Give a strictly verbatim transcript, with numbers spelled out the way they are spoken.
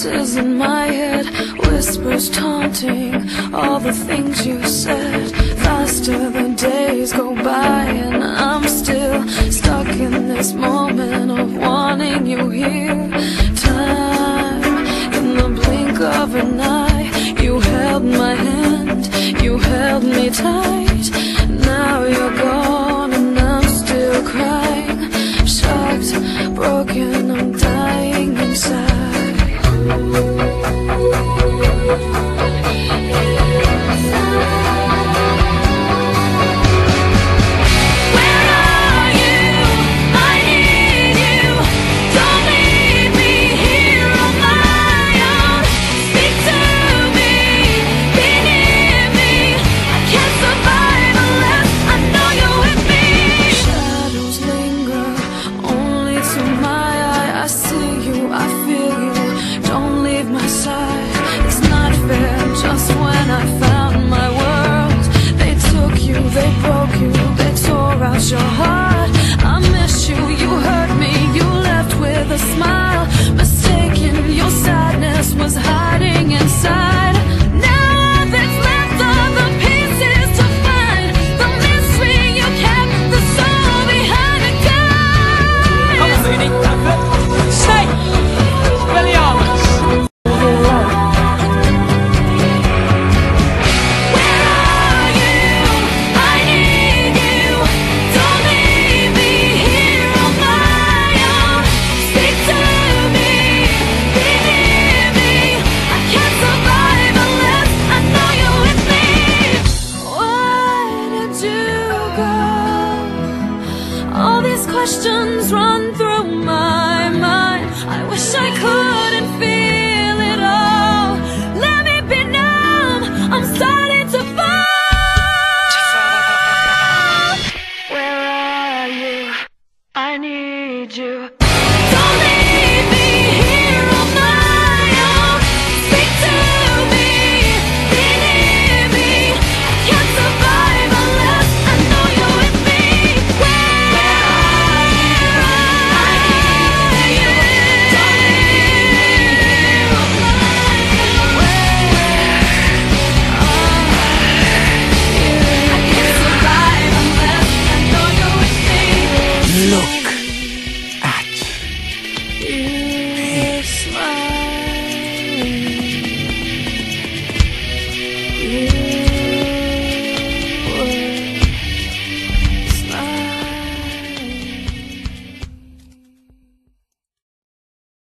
voices in my head, whispers taunting all the things you said. Faster the days go by and I'm still stuck in this moment of wanting you here. Time, in the blink of an eye, you held my hand, you held me tight. Now you're gone and I'm still crying, shocked, broken.